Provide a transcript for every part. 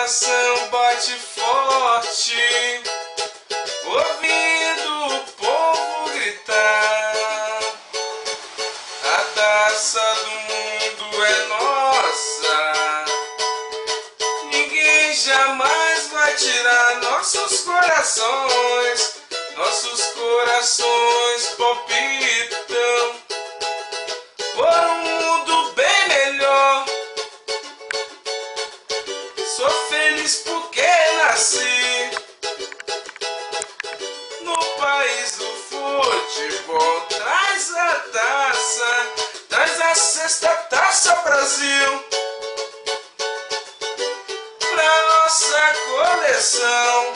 coração bate forte, ouvindo o povo gritar. A taça do mundo é nossa, ninguém jamais vai tirar nossos corações. Nossos corações palpitam por um mundo bem melhor. Sou feliz porque nasci no país do futebol. Traz a taça, traz a sexta taça, Brasil, pra nossa coleção.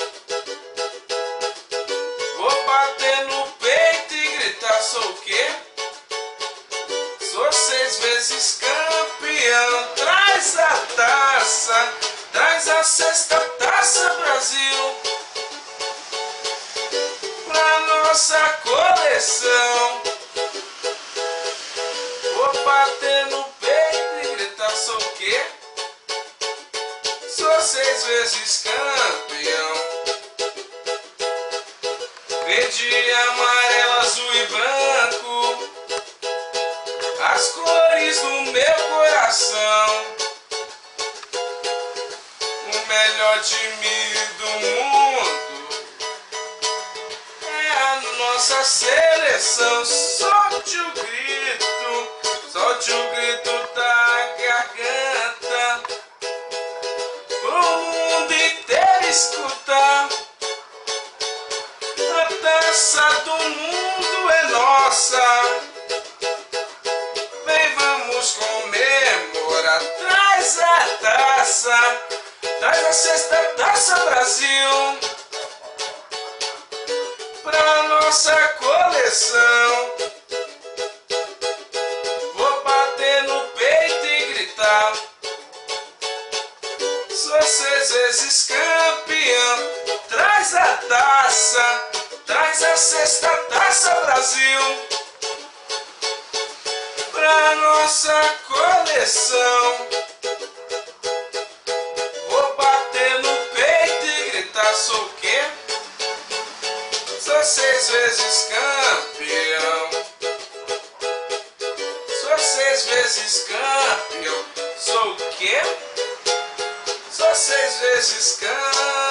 Vou bater no peito e gritar, sou o quê? Sou 6 vezes campeão. Traz a taça, traz a sexta taça, Brasil, pra nossa coleção. Vou bater no peito e gritar, sou o quê? Sou 6 vezes campeão. Verde, amarelo, azul e branco, as cores do meu coração. O melhor time do mundo é a nossa seleção. Solte o grito da garganta, pro mundo inteiro escutar. A taça do mundo é nossa, vem, vamos comemorar. Traz a taça, traz a sexta taça, Brasil, pra nossa coleção. Vou bater no peito e gritar, sou 6 vezes campeão. Traz a taça, traz a sexta taça, Brasil, pra nossa coleção. Vou bater no peito e gritar, sou o quê? Sou 6 vezes campeão. Sou 6 vezes campeão. Sou o quê? Sou 6 vezes campeão.